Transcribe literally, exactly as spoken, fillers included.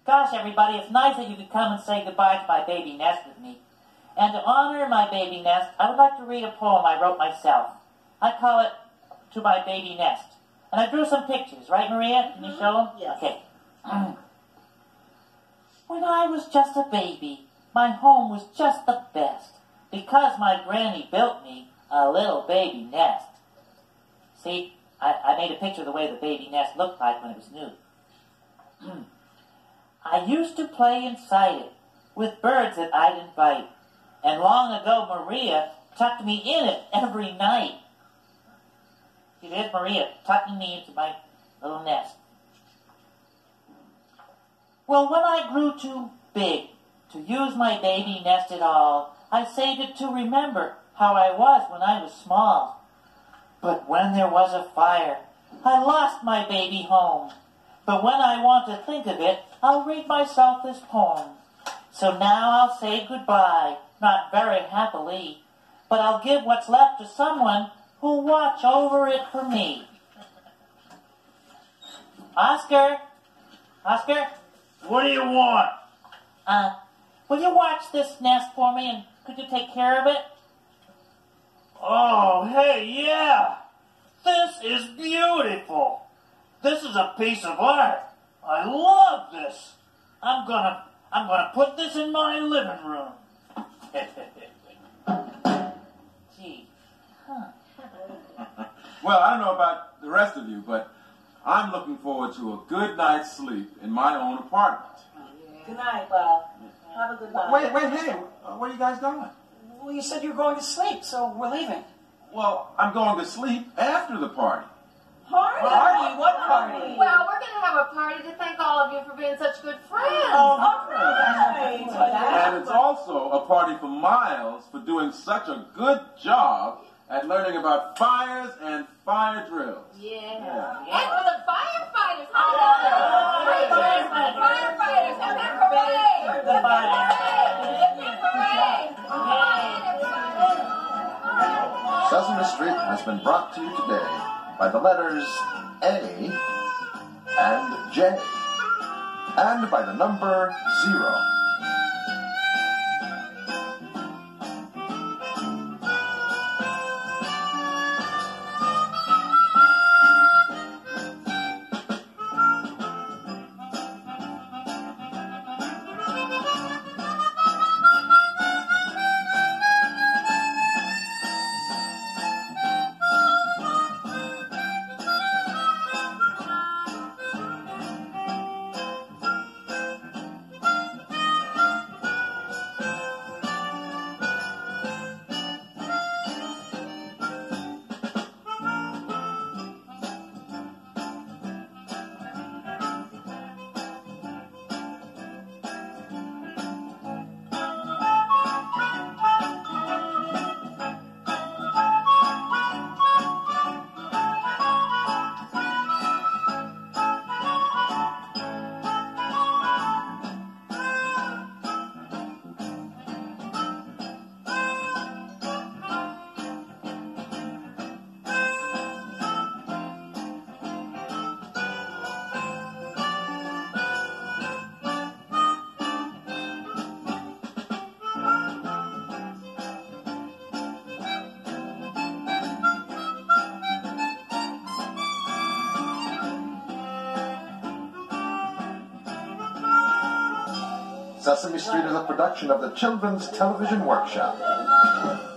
Gosh, everybody, it's nice that you could come and say goodbye to my baby nest with me. And to honor my baby nest, I would like to read a poem I wrote myself. I call it To My Baby Nest. And I drew some pictures, right, Maria? Can you show them? Yes. Okay. When I was just a baby, my home was just the best, because my granny built me a little baby nest. See, I, I made a picture of the way the baby nest looked like when it was new. I used to play inside it with birds that I'd invite, and long ago Maria tucked me in it every night. See, there's Maria tucking me into my little nest. Well, when I grew too big to use my baby nest at all, I saved it to remember how I was when I was small. But when there was a fire, I lost my baby home. But when I want to think of it, I'll read myself this poem. So now I'll say goodbye, not very happily, but I'll give what's left to someone who'll watch over it for me. Oscar? Oscar? What do you want? Uh, will you watch this nest for me, and could you take care of it? Oh, hey, yeah. This is beautiful. This is a piece of art. I love this. I'm gonna, I'm gonna put this in my living room. Gee, huh. Well, I don't know about the rest of you, but I'm looking forward to a good night's sleep in my own apartment. Good night, Bob. Have a good night. Wait, wait, hey, where are you guys going? Well, you said you were going to sleep, so we're leaving. Well, I'm going to sleep after the party. Party? Party? What party? Well, we're going to have a party to thank all of you for being such good friends. Oh, all right. And it's also a party for Miles for doing such a good job at learning about fires and fire drills. Yeah. Yeah. And for the firefighters. Oh, Rangers for the firefighters. And then parade. The fire. And parade. Sesame Street has been brought to you today by the letters A and J, and by the number zero. Sesame Street is a production of the Children's Television Workshop.